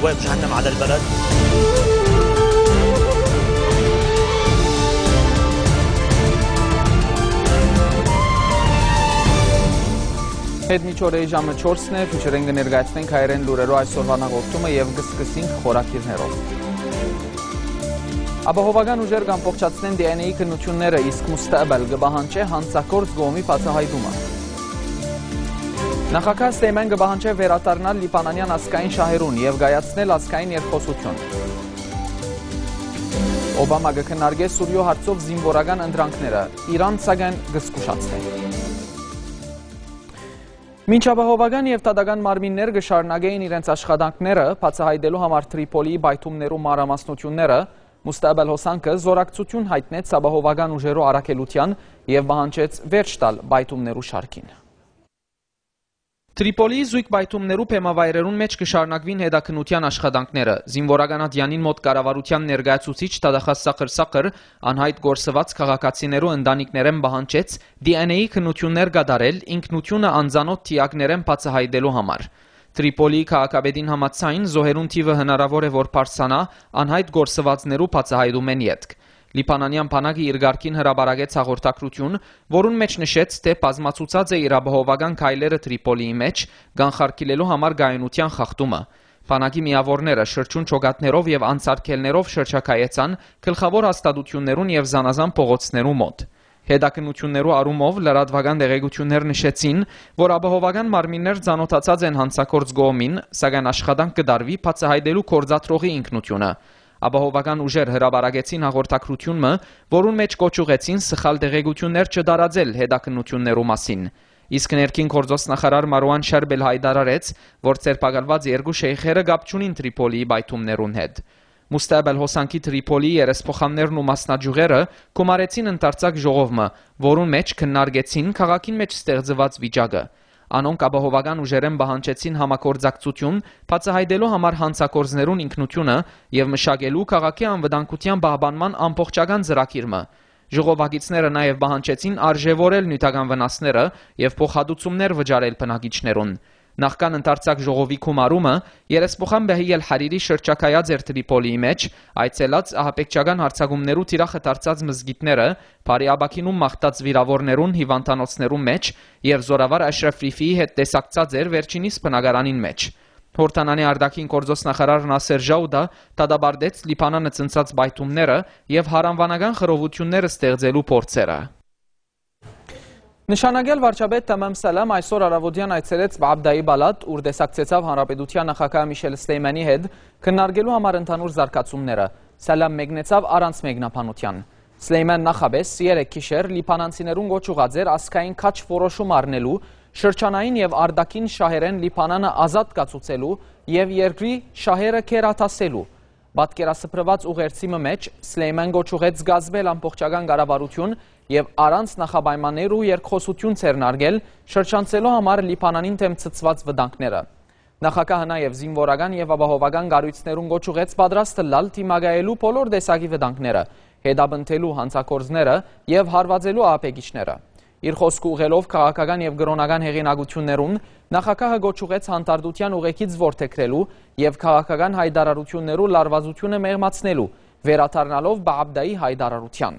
أبواب جهنم على البلد. Հետմիջօրեի ժամը 4-ն է, ֆիչերեն կներկայացնենք հայերեն լուրերով այսօրվա հաղորդումը եւ կսկսենք խորակիրներով։ Ապահովական ուժեր կամփոփչացնեն DNA քննությունները, իսկ Մուստաբել կբահանջի հանցակորձ գոմի բացահայտումը։ Նախագահ Սլեյման կբահանջի վերադառնալ լիբանանյան ազգային շահերուն եւ գայացնել ազգային երկխոսություն։ Օբամա կքննարկի Սուրիո հարցով զինվորական ընտրանքները, Իրան սակայն կզգուշացնի։ Մինչ ապահովական եւ տադական մարմիններ կշարունակեին իրենց աշխատանքները, բացահայտելու համար Տրիպոլիի բայթումներու մանրամասնությունները, Մուստաբել Հոսանքը զորակցություն հայտնեց ապահովական ուժերու առաքելության եւ պահանջեց վերջ տալ բայթումներու շարքին։ Տրիպոլիի զույգ բայթումներու փեմավայրերուն մեջ կշարունակվին հետաքննության աշխատանքները։ Զինվորականատյանին մոտ կառավարության ներկայացուցիչ Տադախաս Սախր անհայտ գործված քաղաքացիներու ընտանիքներեն պահանջեց DNA քննություններ կատարել ինքնությունը անձանոթ թիակներեն բացահայտելու համար։ Տրիպոլիի քաղաքապետին համաձայն զոհերուն թիվը հնարավոր է որ բարձրանա անհայտ գործվածներու բացահայտումեն ետք։ Լիբանանյան բանակը իր ղարքին հրաբարակեց հաղորդակցություն, որուն մեջ նշեց, թե բազմացուցած է իր ապահովական քայլերը Տրիպոլիի մեջ, կանխարգելելու համար գայունության խախտումը։ Բանակի միավորները շրջուն ճոգատներով եւ անցարկելներով շրջակայեցան գլխավոր հաստատություններուն եւ զանազան փողոցներու մոտ։ Հետաքննություններու առումով լրատվական տեղեկություններ նշեցին, որ ապահովական մարմիններ ծանոթացած են հանցակորձ գոմին, սակայն աշխատանք կդարվի բացահայտելու կորձաթրողի ինքնությունը։ Ապահովական ուժեր հրաբարակեցին հաղորդակցությունը, որուն մեջ կոչուղեցին սխալ տեղեկություններ չդարաձել հետաքննություններու մասին։ Իսկ ներքին գործոստնախարար Մարուան Շերբել հայտարարեց, որ ցերպակալված երկու շեյխերը կապ չունին Տրիպոլիի բայթումներուն հետ։ Մուստաբել Հոսանքի Տրիպոլիի երեսփոխաններն ու մասնաճյուղերը կոմարեցին ընթարցակ ժողովը, որուն մեջ քննարկեցին քաղաքին մեջ ստեղծված վիճակը։ Անոնք ապահովական ուժերեն պահանջեցին համագործակցություն, բացահայտելու համար հանցակորձներուն ինքնությունը եւ մշակելու քաղաքի անվտանգության պահպանման ամբողջական ծրագիրը։ Ժողովակիցները նաեւ պահանջեցին արժևորել նյութական վնասները եւ փոխհատուցումներ վճարել բնակիչներուն։ Նախքան ընթարցակ ժողովի գումարումը երեսփոխան Բահիել Հարիրի շրջակայած էր Տրիպոլիի մեջ, այցելած ահաբեկչական հարձակումներու թիրախը դարձած մզգիթները, բարի աբակինում մաղթած վիրավորներուն հիվանդանոցներու մեջ եւ զորավար Աշրաֆ Ռիֆիի հետ տեսակցած էր վերջինիս բնակարանին մեջ։ Հորտանանի արտաքին գործոստնախարար Նասեր Ժաուդա դադարեցրեց Լիբանանը ծնցած բայթումները եւ հարանվանական խռովությունները ստեղծելու փորձերը։ Նշանակել վարչապետ Թամամ Սալամ այսօր առավոտյան այցելեց Բաբդայի Բալադ, ուր տեսակցեցավ հանրապետության նախագահ Միշել Սլեյմանի հետ քննարկելու համար ընդհանուր զարգացումները։ Սալամ մեկնեցավ առանց մեկնաբանության։ Սլեյման նախաբես 3 գիշեր լիբանանցիներուն գոչուղած էր ազգային քաչ որոշում առնելու, շրջանային եւ արտաքին շահերեն Լիբանանը ազատ կացուցելու եւ երկրի շահերը քերաթասելու։ Պատկերասփռված ուղերձի մեջ Սլեյման գոչուղեց գազվել ամբողջական կառավարություն եւ առանց նախապայմաններ ու երկխոսություն ցերնարգել շրջանցելու համար Լիբանանին դեմ ցծված վտանգները։ Նախագահը նաեւ զինվորական եւ ապահովական կառույցներուն գոչուղեց պատրաստ լալ թիմագայելու բոլոր տեսակի վտանգները, հետապնդելու հանցակորձները եւ հարվածելու ահաբեկիչները։ Իր խոսքը ուղղելով քաղաքական եւ գրոնական հեղինակություններուն նախագահը գոչուղեց հանդարտության ուղեկից որդեգրելու եւ քաղաքական հայտարարություններու լարվածությունը մեղմացնելու, վերադառնալով Բաբդայի հայտարարության։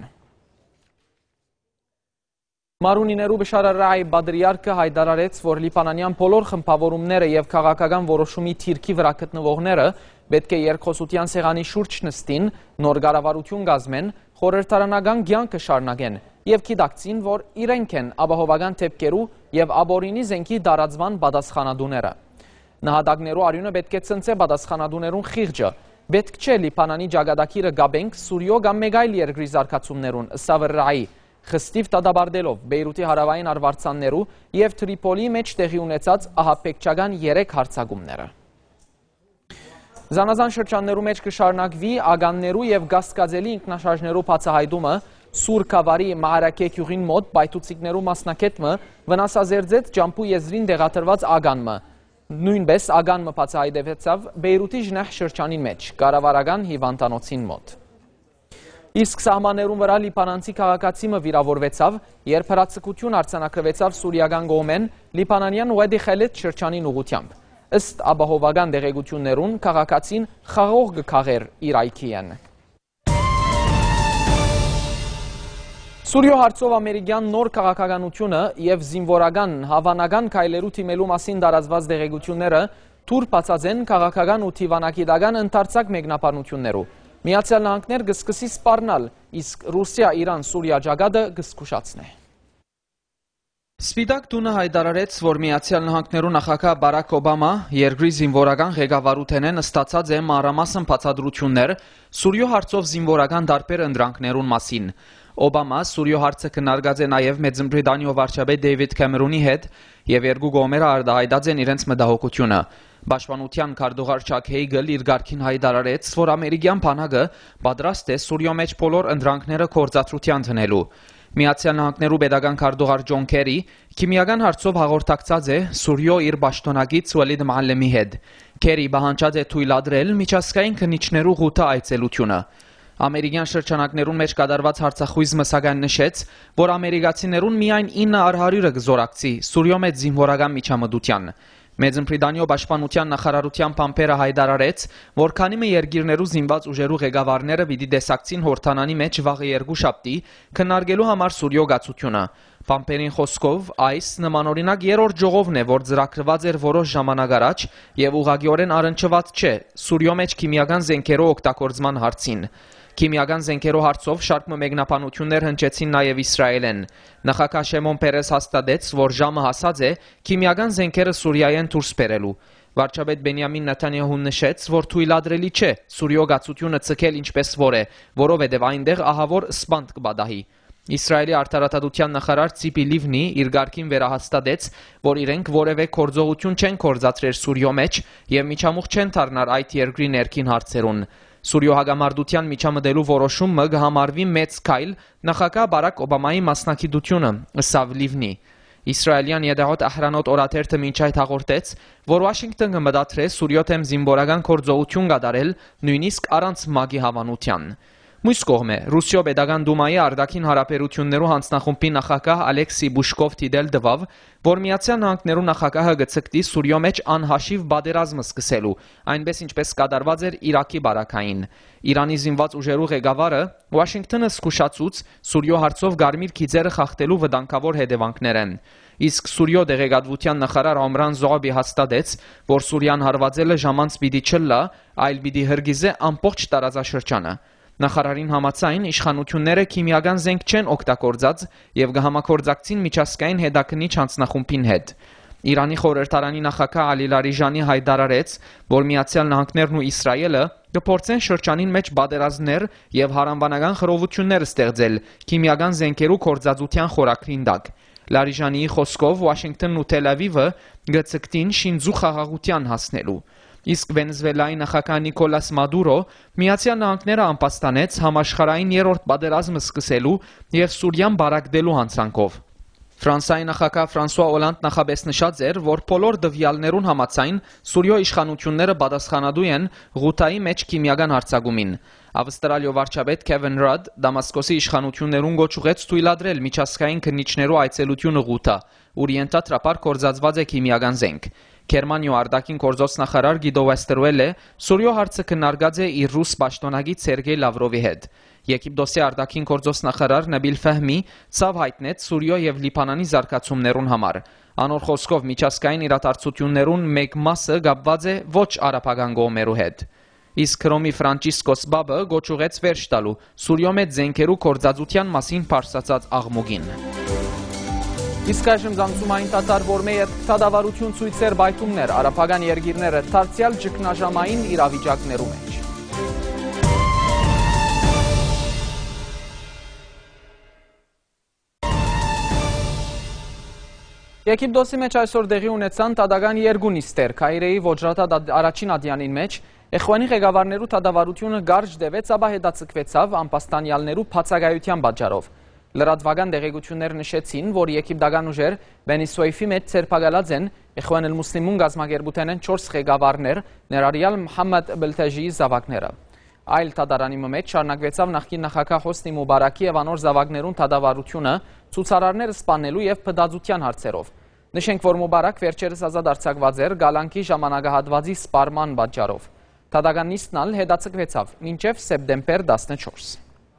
Մարունիներու Բշարարայի Բադրիարքը հայտարարեց, որ լիբանանյան բոլոր խմբավորումները եւ քաղաքական որոշումի թիրքի վրա գտնվողները պետք է երկխոսության սեղանի շուրջ նստին, նոր կառավարություն կազմեն, խորհրդարանական կյանքը շարունակեն եւ գիտակցին, որ իրենք են ապահովական դեպքերու եւ աբորինի զենքի դարածման պատասխանատուները։ Նահատակներու արյունը պետք է ցնցե պատասխանատուներուն խիղճը։ Պետք չէ Լիբանանի ճակատագիրը գաբենք Սուրիո կամ մեկ այլ երկրի զարգացումներուն, Սավրայի խստիվ դադարելով Բեյրութի հարավային արվարձաններու եւ Տրիպոլիի մեջ տեղի ունեցած ահաբեկչական 3 հարձակումները։ Զանազան շրջաններու մեջ կշարունակվի ագաններու եւ գասկածելի ինքնաշարժներու բացահայտումը, Սուրկավարի Մահարակե գյուղին մոտ բայթուցիկներու մասնակետը վնասազերծեց Ջամփու եզրին դեղատրված ագանը։ Նույնպես ագանը բացահայտվեցավ Բեյրութի Ժնահ շրջանի մեջ, կառավարական հիվանդանոցին մոտ։ Իսկ սահմաններուն վրա լիբանանցի քաղաքացիմը վիրավորվեցավ, երբ հրացակություն արձանագրվեցավ սուրիական կողմեն լիբանանյան Ուադի Խելեդ շրջանին ուղղությամբ։ Ըստ ապահովական դեղեցություններուն քաղաքացին խաղող գքաղեր իր այքիեն։ Սուրիո հարցով ամերիկյան նոր քաղաքականությունը եւ զինվորական հավանական քայլերու թիմելու մասին դարածված դեղեցությունները թուր բացած են քաղաքական ու թիվանակիտական ընդարձակ մեկնաբանություններով։ Միացյալ Նահանգներ կսկսի սպառնալ, իսկ Ռուսիա-Իրան-Սուրիա ջագադը կսկուշացնե։ Սպիտակ տունը հայտարարեց, որ Միացյալ Նահանգներու նախագահ Բարակ Օբամա երկրի զինվորական ղեկավարութենեն ստացած է մանրամասն բացատրություններ Սուրիո հարցով զինվորական տարբեր ընդրանքներուն մասին։ Օբամա Սուրիո հարցը քննարկած է նաև Մեծ Բրիտանիո վարչապետ Դեյվիդ Քեմերոնի հետ եւ երկու կողմերը արտահայտած են իրենց մտահոգությունը։ Պաշտպանության քարտուղար Չակ Հեյգել իր գարքին հայտարարեց, որ ամերիկյան բանակը պատրաստ է Սուրիո մեջ բոլոր ընդրանքները գործադրության դնելու։ Միացյալ Նահանգներու պետական քարտուղար Ջոն Քերի քիմիական հարցով հաղորդակցած է Սուրիո իր պաշտոնակից Վալիդ Մուալլեմի հետ։ Քերի պահանջած է թույլատրել միջազգային քննիչներու ղութը այցելությունը։ Ամերիկյան շրջանակներուն մեջ կատարված հարցախույզը սակայն նշեց, որ ամերիկացիներուն միայն 900-ը կզորակցի Սուրիո մեջ զինվորական միջամտության։ Մեծ Բրիտանիո պաշտպանության նախարարության փամփերը հայտարարեց, որ քանի մի երկիրներու զինված ուժերու ղեկավարները պիտի դեսակցին հորթանանի մեջ վաղը երկուշաբթի քննարկելու համար Սուրիո գացությունը։ Փամփերին խոսքով այս նմանօրինակ երրորդ ժողովն է, որ ծրագրված էր որոշ ժամանակ առաջ եւ ուղղակիորեն առնչված չէ Սուրիո մեջ քիմիական զենքերու օգտագործման հարցին։ Քիմիական զենքերու հարցով շարք մեկնաբանություններ հնչեցին նաև Իսրայելեն։ Նախագահ Շեմոն Պերես հաստատեց, որ ժամը հասած է քիմիական զենքերը Սուրիայեն դուրս բերելու։ Վարչապետ Բենյամին Նեթանյահուն նշեց, որ թույլատրելի չէ Սուրիո գացությունը ցկել ինչպես որ է, որովհետև այնտեղ ահավոր սպանդ կբադահի։ Իսրայելի արտարադատության նախարար Ցիպի Լիվնի իր գարքին վերահաստատեց, որ իրենք որևէ գործողություն չեն կործացրել Սուրիո մեջ եւ միջամուխ չեն դառնար այդ երկրի ներքին հարցերուն։ Սուրիո հագամարտության միջամտելու որոշումը կհամարվի մեծ քայլ նախագահ Բարակ Օբամայի մասնակցությունը, ըստ Լիվնի։ Իսրայելյան Եդեհոտ Ահրանոտ օրաթերթը մինչ այդ հաղորդեց, որ Վաշինգտոնը մտադրե Սուրիո դեմ զինվորական գործողություն կատարել նույնիսկ առանց ՄԱԳ-ի հավանության։ Մյուս կողմը Ռուսիո պետական դումայի արտաքին հարաբերություններու հանձնախումբի նախագահ Ալեքսի Բուշկով դիտել տվավ, որ Միացյալ Նահանգներու նախագահը գծկտի Սուրիո մեջ անհաշիվ բادرազմ սկսելու, այնպես ինչպես կատարված էր Իրաքի բարակային։ Իրանի զինված ուժերու ղեկավարը Վաշինգտոնը զսկուշացուց Սուրիո հարցով գարմիր քիծերը խախտելու վտանգավոր հետևանքներ են։ Իսկ Սուրիո դեղեկատվության նախարար Ամրան Զոաբի հաստատեց, որ Սուրիան հարվածելը ժամանց պիտի չլա, այլ պիտի հրգիզե ամբողջ տարածաշրջանը։ Նախարարին համաձայն իշխանությունները քիմիական զենք չեն օգտագործած եւ կհամագործակցին միջազգային հետաքննիչ հանձնախումբին հետ։ Իրանի խորհրդարանի նախագահ Ալի Լարիժանի հայտարարեց, որ Միացյալ Նահանգներն ու Իսրայելը կփորձեն շրջանին մեջ բادرազներ եւ հարանվանական խռովություններ ստեղծել քիմիական զենքերու կորզածության խորակրին տակ։ Լարիժանիի խոսքով Վաշինգտոնն ու Թել Ավիվը գծկտին շինձու խաղաղության հասնելու։ Իսկ Վենեսուելայի նախագահ Նիկոլաս Մադուրո Միացյալ Նահանգները անպաստանեց համաշխարհային երրորդ պատերազմը սկսելու եւ Սուրիան բարակդելու հանցանքով։ Ֆրանսիայի նախագահ Ֆրանսուଆ Օլանդ նախաբես նշած էր, որ բոլոր դվյալներուն համաձայն Սուրիո իշխանությունները պատասխանատու են ղութայի մեջ քիմիական հարձակումին։ Ավստրալիո վարչապետ Քևին Ռադ Դամասկոսի իշխանություններուն գոչուեց թույլատրել միջազգային քննիչներու այցելությունը ղութա, ուր ենթադրաբար կորզածված է քիմիական զենք։ Գերմանիո արտաքին գործոս նախարար Գիդո Վեստերվելը Սուրիո հարցը քննարկած է իր ռուս պաշտոնագիր Սերգեյ Լավրովի հետ։ Եգիպտոսի արտաքին գործոս նախարար Նաբիլ Ֆահմի ցավ հայտնեց Սուրիո եւ Լիբանանի զարգացումներուն համար։ Անոր խոսքով միջազգային իրադարձություններուն մեկ մասը կապված է ոչ արաբական կողմերու հետ։ Իսկ Հռոմի Ֆրանցիսկոս Բաբը գոչուեց վերջ տալու Սուրիո մեջ զենքերու կորզածության մասին փարսացած աղմուկին։ Իսկ այժմ զանգծումային տատար որմեյը թադավարություն ցույցեր բայթումներ արաբական երկիրները դարձյալ ճգնաժամային իրավիճակներում են։ Եգիպտոսի մեջ այսօր դեղի ունեցան տադական երկու նիստեր, Քայրեի ոջրատա առաջին ադյանին մեջ, Էխվանի ղեկավարներու թադավարությունը գարջ դևեց, ապա հետաձգվեցավ անպաստանյալներու բացակայության պատճառով։ Լրատվական դեղեցություններ նշեցին, որ եգիպտական ուժեր Բենիսուեյֆի մեջ ցերպակալած են Էխվան էլ-Մուսլիմուն գազմագերբութենեն 4 ղեկավարներ, ներառյալ Մուհամմադ Բելթեժիի զավակները։ Այլ թադարանի մեջ շարունակվեցավ նախկին նախագահ Հոսնի Մուբարակի եւ անոր զավակներուն թադավարությունը ցուցարարները սպանելու եւ փդածության հարցերով։ Նշենք, որ Մուբարակ վերջերս ազատ արձակված էր գալանքի ժամանակահատվածի սպառման պատճառով։ Թադական նիստն ալ հետաձգվեցավ մինչև սեպտեմբեր 14։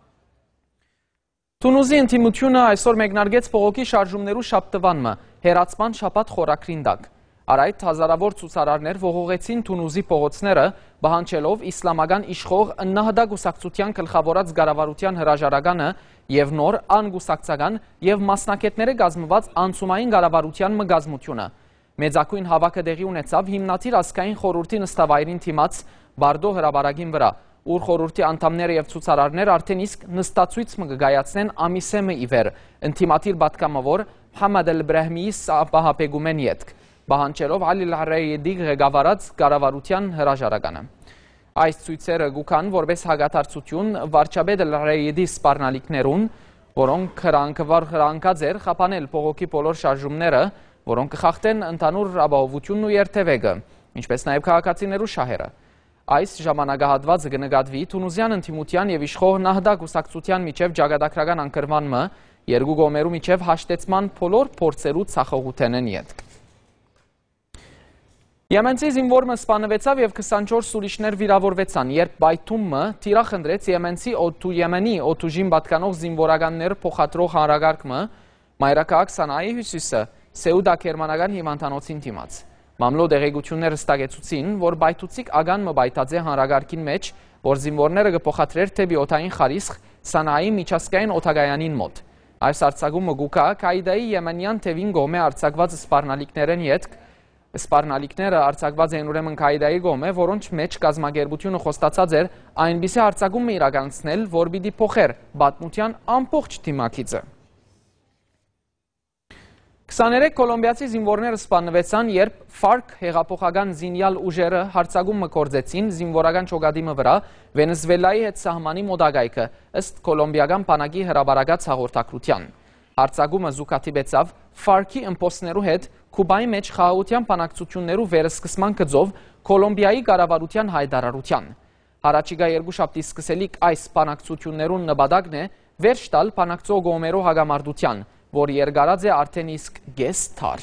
Թունուզի ընդդիմությունը այսօր մեկնարկեց փողոքի շարժումներու շաբթվանը հերացման շաբաթ խորագրին տակ։ Արայդ հազարավոր ցուցարարներ ողողեցին Թունուզի փողոցները, բանջելով իսլամական իշխող Նահդա գուսակցության գլխավորած գարավարության հրաժարականը եւ նոր անգուսակցական եւ մասնակիցները գազմված անցումային գարավարության մգազմությունը։ Մեծակույն հավաքը դեղի ունեցավ հիմնադիր ազգային խորհրդի նստավայրին թիմաց Բարդո հրաբարագին վրա, ուր խորհրդի անդամները եւ ցուցարարներ արդեն իսկ նստացույց կգայացնեն ամիսեմը իվեր, ընդդիմադիր պատգամավոր Մոհամմեդ Էլ-Բրահմիի սապահապեգումեն ետք, բանջելով Ալի Լահրայեդի ղեկավարած գարավարության հրաժարականը։ Այս ցույցերը գուքան որպես հագաթարցություն վարչապետ Լահրայեդի սպառնալիքներուն, որոնք հրանքած էր խափանել փողոքի բոլոր շարժումները, որոնք կխախտեն ընդհանուր ապահովությունն ու երթևեկը, ինչպես նաև քաղաքացիներու շահերը։ Այս ժամանակահատվածը կնկատվի Թունուզյան ընդդիմության եւ իշխող Նահդա գուսակցության միջև ճակատագրական անկրմանը, երկու կողմերու միջև հաշտեցման բոլոր փորձերու ցախողութենեն ետք։ Եմենցի զինվորը սպանվեցավ եւ 24 ուրիշներ վիրավորվեցան, երբ Բայթումը թիրախ ընդրեց Եմենի օդուժին պատկանող զինվորականներ փոխադրող հանրագարկը մայրաքաղաք Սանայի հյուսիսը Սեուդա Քերմանական հիվանդանոցին դիմաց։ Մամլո դեղեցությունները ստագեցուցին, որ բայթուցիկ ագան մբայթաձե հանրագարկին մեջ, որ զինվորները կփոխադրեր թեպի օդային խարիսխ Սանայի միջազգային օդագայանին մոտ։ Այս արձակումը գուկա Կաիդայի եմենյան թևին գոմե արձակված սպառնալիքներեն ետք, սպառնալիքները արձակված են ուրեմն Կաիդայի գոմե, որոնց մեջ կազմակերպությունը խոստացած էր այնպիսի արձակումը իրականացնել, որ պիտի փոխեր պատմության ամբողջ թիմակիցը։ 23 կոլոմբիացի զինվորները սպանվեցան, երբ FARC հեղափոխական զինյալ ուժերը հարձակումը կործեցին զինվորական ճոգադիմը վրա Վենեսուելայի հետ սահմանի մոտակայքը, ըստ կոլոմբիական բանակի հրաբարակած հաղորդակցության։ Հարձակումը զուգադիպեցավ FARC-ի ըմպոստներու հետ Կուբայի մեջ խաղաղության բանակցություններու վերսկսման գծով Կոլոմբիայի կառավարության հայտարարության։ Հարաճիգա երկուշաբթի սկսելիք այս բանակցություններուն նպատակն է վերջ տալ բանակցող կողմերու հագամարտության, որ երկարած է արդեն իսկ կես դար։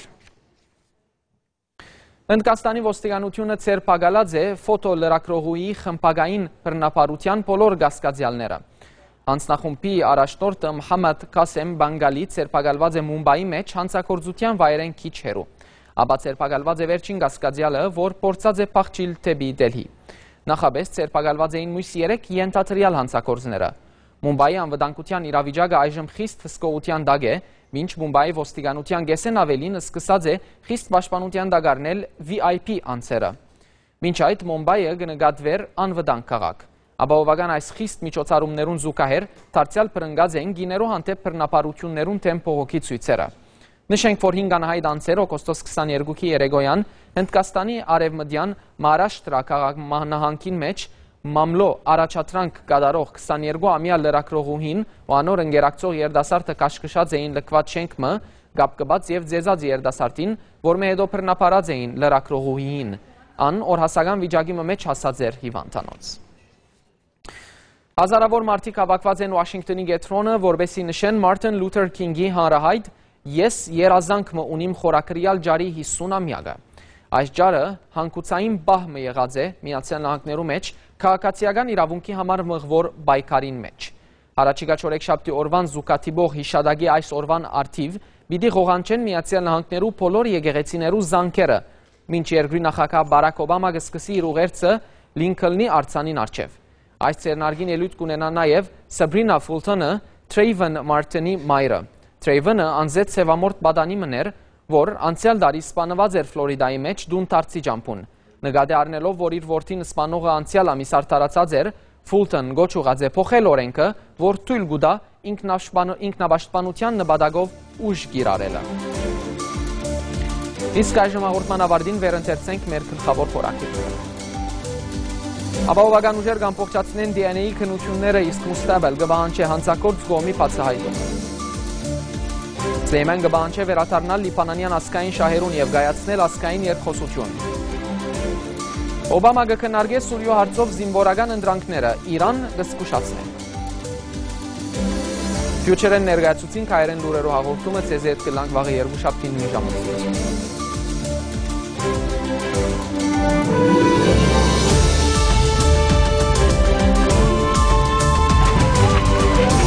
Հնդկաստանի ոստիկանությունը ցերպակալած է ֆոտոլրագրողուի խմբակային բռնապարության բոլոր կասկածյալները։ Հանձնախումբի առաջնորդը Մոհամմեդ Կասեմ Բանգալի ցերպակալված է Մումբայի մեջ հանցագործության վայրեն քիչ հեռու։ Ապա ցերպակալված է վերջին կասկածյալը, որ փորձած է փախչել դեպի Դելհի։ Նախաբես ցերպակալված էին մյուս 3 ենթադրյալ հանցագործները։ Մումբայի անվտանգության իրավիճակը այժմ խիստ հսկողության տակ է, մինչ Մումբայի ոստիկանության գեսեն ավելին սկսած է խիստ պաշտպանության տակ առնել VIP անձերը։ Մինչ այդ Մումբայը կնկատվեր անվտանգ քաղաք։ Ապահովական այս խիստ միջոցառումներուն զուգահեռ դարձյալ փրկած են գիներու հանդեպ բռնապարություններուն թեմ փողոքի ցույցերը։ Նշենք, որ 5 անհայտ անձեր օգոստոս 22-ի երեկոյան Հնդկաստանի արևմտյան Մահարաշտրա քաղաքնահանգին մեջ Մամլո առաջադրանք կատարող 22-ամյա լրագրողուհին ու անոր ընկերակցող երդասարտը կաշկշած էին լքված շենքը, գապկված եւ ձեզած երդասարտին, որ հետո բռնապարած էին լրագրողուհին։ Ան օրհասական վիճակի մեջ հասած էր հիվանդանոց։ Հազարավոր մարդիկ հավաքված են Վաշինգտոնի կենտրոնը, որպեսզի նշեն Մարտին Լութեր Քինգի հանրահայտ «Ես երազանք ունիմ» խորագրյալ ջարի 50-ամյակը։ Այս ջարը հանգուցային բահմը եղած է Միացյալ Նահանգներու մեջ քաղաքացիական իրավունքի համար մղվոր պայքարին մեջ։ Առաջիկա չորեքշաբթի օրվան զուգադիպող հիշադակի այս օրվան արդիվ պիտի ղողանչեն Միացյալ Նահանգներու բոլոր եկեղեցիներու զանգերը, մինչ երկրի նախագահ Բարակ Օբամա կսկսի իր ուղերձը Լինքոլնի արձանին առջև։ Այս ցերնարգին ելույթ կունենա նաև Սաբրինա Ֆուլտոնը, Թրեյվեն Մարտինի մայրը։ Թրեյվենը անձեց սևամորտ պատանի մներ, որ անցյալ դարի սպանված էր Ֆլորիդայի մեջ դունտարցի ճամփուն։ Նկատի առնելով, որ իր որդին սպանողը անցյալ ամիս արդարացած էր, Ֆուլտոն գոչ ուղղած է փոխել օրենքը, որ թույլ կտա ինքնապաշտպանության նպատակով ուժ կիրառելը։ Իսկ այժմ հաղորդման ավարտին վերընթերցենք մեր գլխավոր խորագրերը։ Ապահովական ուժեր կամփոփչացնեն DNA-ի քննությունները, իսկ Մուստաբել կբանջի հանցագործ կողմի բացահայտում։ Սլեյման կբանջի վերադառնալ լիբանանյան ազգային շահերուն եւ գայացնել ազգային երկխոսություն։ Օբամա կքննարկի Սուրիո հարցով զինվորական ընտրանքները, Իրան կզգուշացնի։ Ֆյուչերեն ներկայացուցին հայերեն լուրերով հաղորդումը ցեզ հետ կլանք վաղը 2 շաբթին մի ժամը։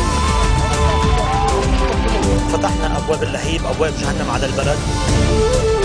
فتحنا أبواب اللهيب أبواب جهنم على البلد.